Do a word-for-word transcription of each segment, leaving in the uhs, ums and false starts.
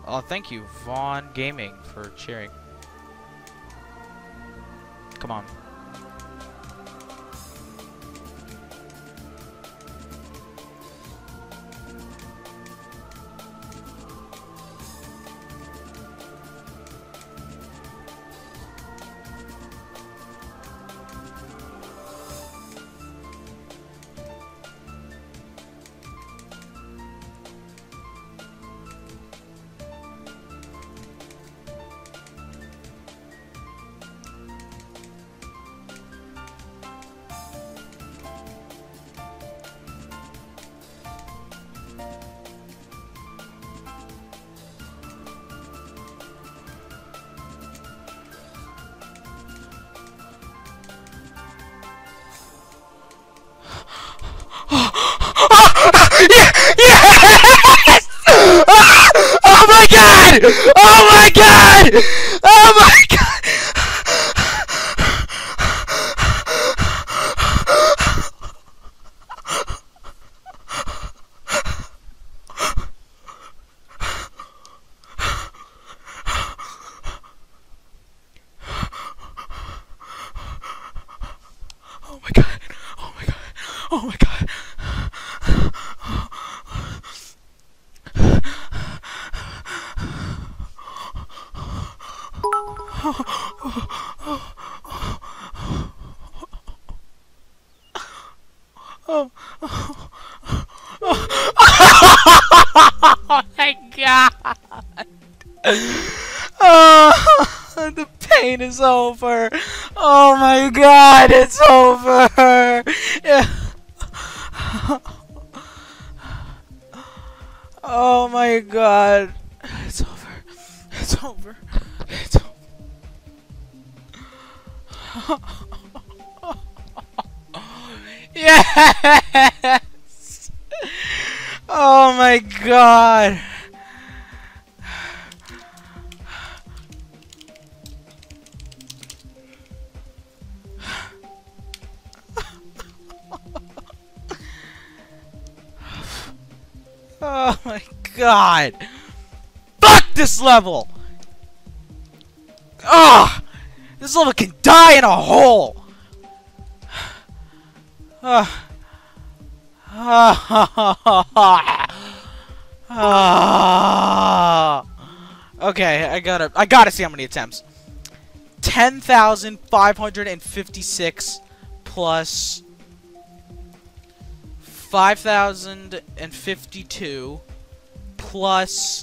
Oh, thank you, Vaughn Gaming, for cheering. Come on. Yeah! Yes! Ah! Oh my god! Oh my god! Oh my god! Oh my god! Oh my god! Oh my god! Oh, oh, oh my god! Oh, the pain is over. Oh my god, it's over. Yeah. Oh my god, it's over. It's over. It's over. Yes! Oh my god! Oh my god! Fuck this level! Ah! This level can die in a hole! Ah. Ah. Okay, I gotta I gotta see how many attempts. ten thousand five hundred fifty-six plus five thousand fifty-two plus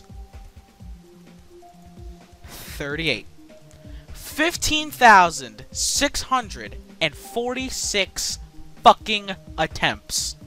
thirty-eight. fifteen thousand six hundred forty-six fucking attempts.